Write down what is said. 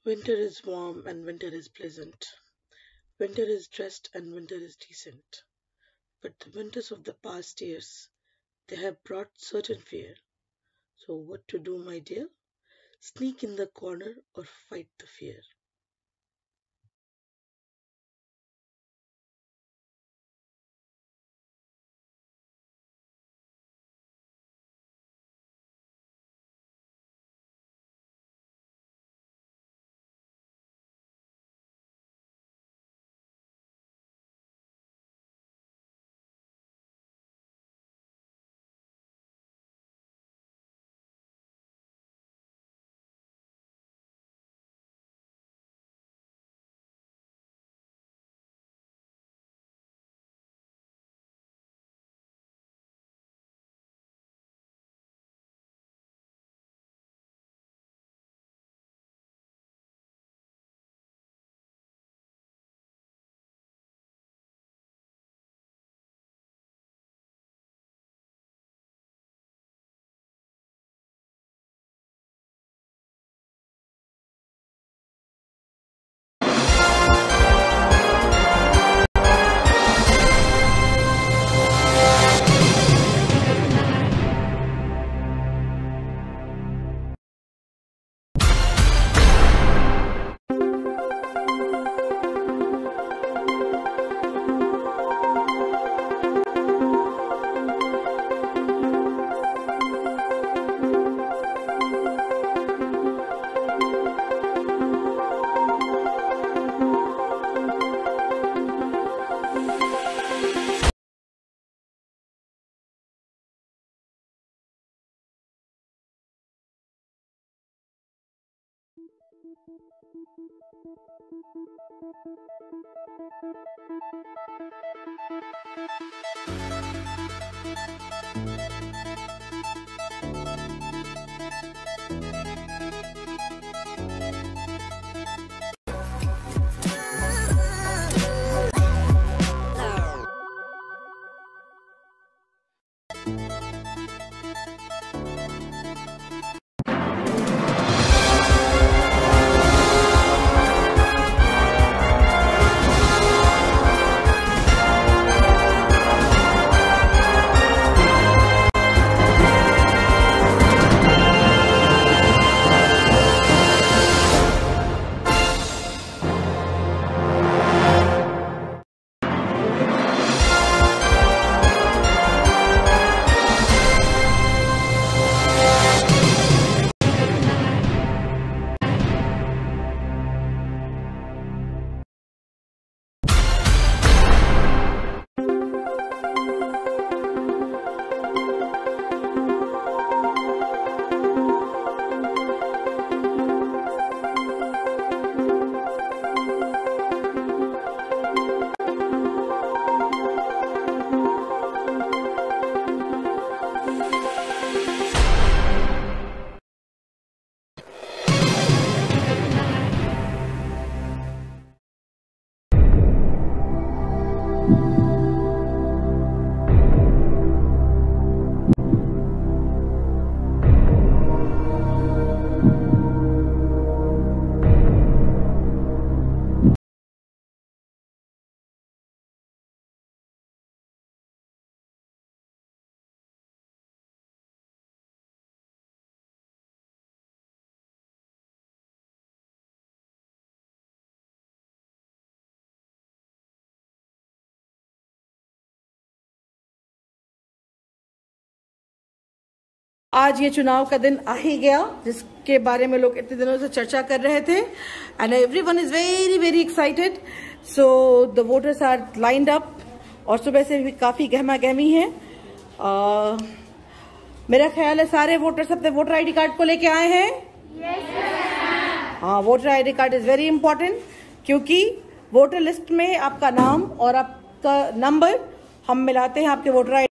Winter is warm and winter is pleasant. Winter is dressed and winter is decent. But the winters of the past years, they have brought certain fear. So what to do, my dear? Sneak in the corner or fight the fear? आज ये चुनाव का दिन आ ही गया जिसके बारे में लोग इतने दिनों से चर्चा कर रहे थे and everyone is very very excited. So the voters are lined up और सुबह से भी काफी गहमा गहमी है. मेरा ख्याल है सारे वोटर्स अपने वोटर आईडी कार्ड को लेके आए हैं. हाँ, voter ID card is very important क्योंकि वोटर लिस्ट में आपका नाम और आपका नंबर हम मिलाते हैं आपके वोटर